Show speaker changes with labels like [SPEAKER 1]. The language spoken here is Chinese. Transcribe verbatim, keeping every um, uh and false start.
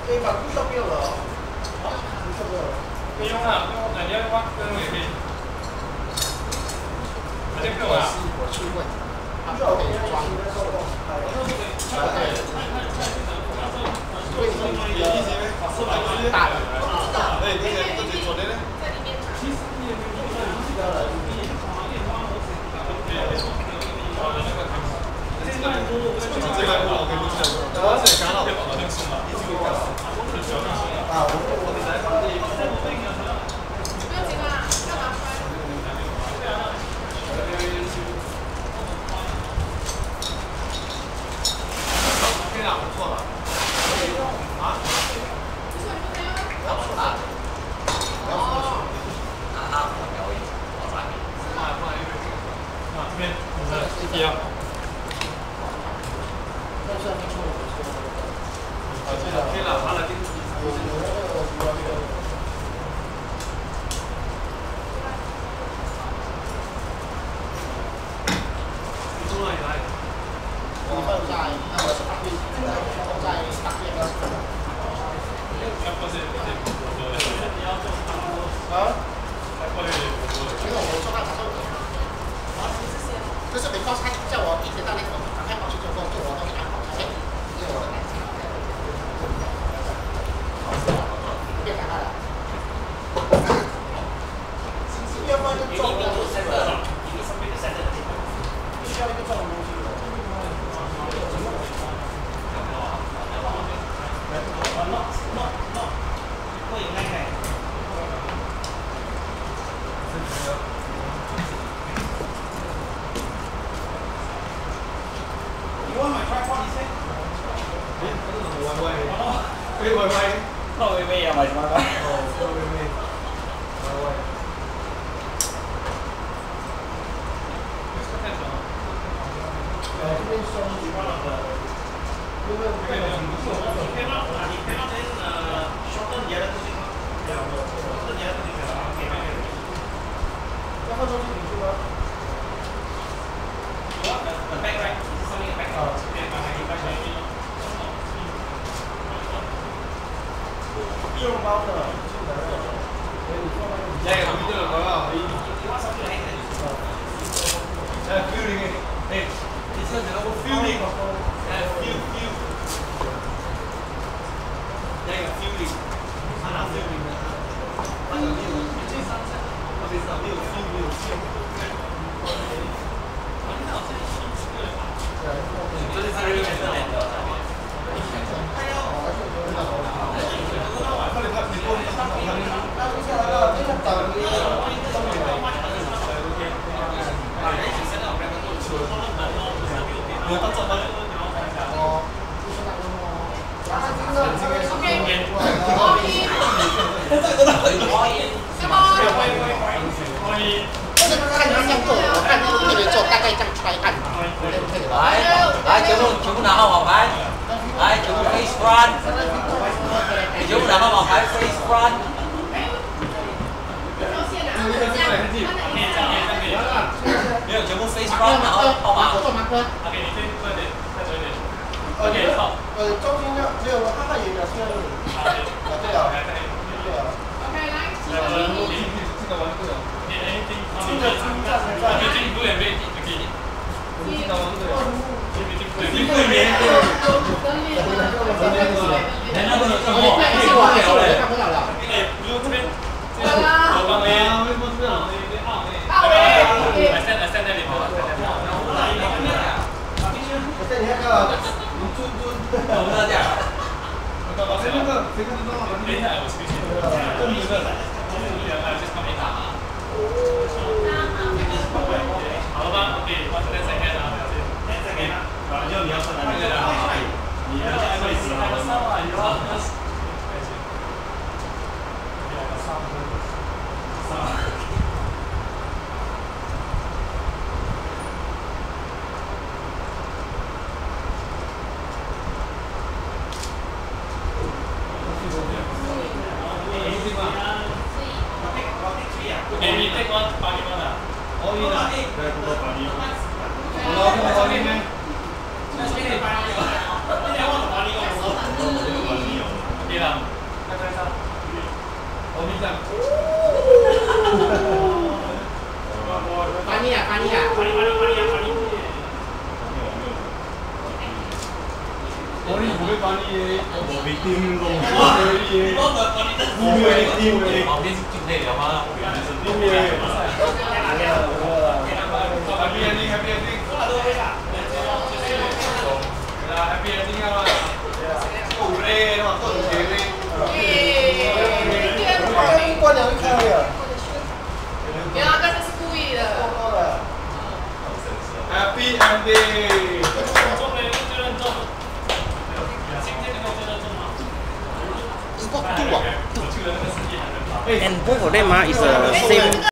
[SPEAKER 1] 你把不收掉了哦。不收掉了。
[SPEAKER 2] 不用啊，不用，你要挖坑也可以。还在够啊？
[SPEAKER 3] 我去问，他
[SPEAKER 1] 不要
[SPEAKER 3] 说可以装。大的。
[SPEAKER 1] 对，这些这些左边呢？这个我给你讲，我是干了，啊，我我得来放这。
[SPEAKER 4] 不要紧啊，干嘛摔？
[SPEAKER 1] 这样不错了。啊？
[SPEAKER 3] 他不大的。哦。那他怎么表演？我发给你。
[SPEAKER 2] 啊，这边我们的 C P R。
[SPEAKER 1] 但是没错，
[SPEAKER 2] 啊，这个可以了，拿了这个。你从哪里来？
[SPEAKER 3] 我在那我是大队，我在大队的。
[SPEAKER 2] 要不是不是我说的，你要做差不多
[SPEAKER 1] 啊？
[SPEAKER 2] 还过来我说的。
[SPEAKER 3] 因为我做那啥都。就是比方说他叫我一直到那个打开跑去做工作，我都是按跑去，因为我的感情。变开了。
[SPEAKER 1] 要不然就撞了。
[SPEAKER 3] 三个，一个上面的三个。
[SPEAKER 1] 就需要一个撞的东西。
[SPEAKER 3] 会有那个。
[SPEAKER 1] You want my tripod? You say? 哎，这是什么 Y Y？ 哦，可以 Y Y。
[SPEAKER 3] 靠微微啊，买什么？
[SPEAKER 1] 哦，靠微微。Y Y。呃，这边收习惯了的，因为我看到挺不错。你看到哪里？看到这呃，小灯也在这里吗？没有，没有，这里也在这里啊。OK， OK。要放东西进去吗？
[SPEAKER 3] 很拜拜，上面拜拜。
[SPEAKER 1] 啊，
[SPEAKER 3] 这边拜拜，拜拜。
[SPEAKER 1] 一笼包的，进来了。哎，你说那个。
[SPEAKER 2] 这个不对了，好不好？哎 ，feeling， 哎，你说什么 feeling？ 哎 ，feel feel。那个 feeling， 他拿 feeling 的，他有没有？这三层，我知道没有 feel 没有 feel。这是三个颜色的。快点，快点，你过来，他他接下来了，这个等你。有到这吗？
[SPEAKER 1] 哦，就是那个哦。啊，这个这个是
[SPEAKER 4] ，OK，
[SPEAKER 1] 花衣。
[SPEAKER 3] 这个真的很花耶。
[SPEAKER 4] 什么？
[SPEAKER 2] 欢迎欢迎欢迎欢迎！
[SPEAKER 3] 这个看他这样做，我看他特别做，大概这样揣按。来，来，全部全部拿号码牌，来，全部 face front， 全部拿号码牌 face front。没有，全部 face front， 然后号码。
[SPEAKER 2] OK，你先快点，再准点。OK， 好。
[SPEAKER 1] 呃，中间要没有，他那也表现了。
[SPEAKER 2] 好，
[SPEAKER 1] 对啊，对啊。
[SPEAKER 4] OK，来。
[SPEAKER 2] 来，我们录音，这个玩这个。你哎，听，这个听站在在。你听不也没听，可以。我们听到吗？这个。听不也没听。人家不能这么好，可以不了嘞。
[SPEAKER 3] 看不了了。
[SPEAKER 2] 哎，不用这边。
[SPEAKER 4] 好啦。
[SPEAKER 2] 我帮你。为什么这样？
[SPEAKER 4] 奥威。
[SPEAKER 2] 来，现在现在你们。
[SPEAKER 1] 我在你那个，你尊尊。
[SPEAKER 3] 我们这样。
[SPEAKER 1] 谁那个？谁看得到？
[SPEAKER 2] 等一下，我去去。公民的。好了吗 ？OK， 我现在再看啊，再给他。然后就你要上来那个啊，你要会死了。哎，你这个八点半的，哦，你那哎，对，不过八点。我老公八点呢。那今天八点，今天我八点，我我我八点。 你不会帮你的，
[SPEAKER 5] 我没听懂。
[SPEAKER 2] 你的，
[SPEAKER 5] 你没听懂。
[SPEAKER 3] 旁边是就可以聊吗？
[SPEAKER 2] 你的。Happy ending, happy ending. Happy ending 啊！够嘞，喏，够绝嘞。
[SPEAKER 5] 关两开了。
[SPEAKER 4] 没有，刚才是故意的。
[SPEAKER 2] Happy ending。
[SPEAKER 1] 中了，就认中了。今天能够真的中吗？
[SPEAKER 6] And both of them ah is the same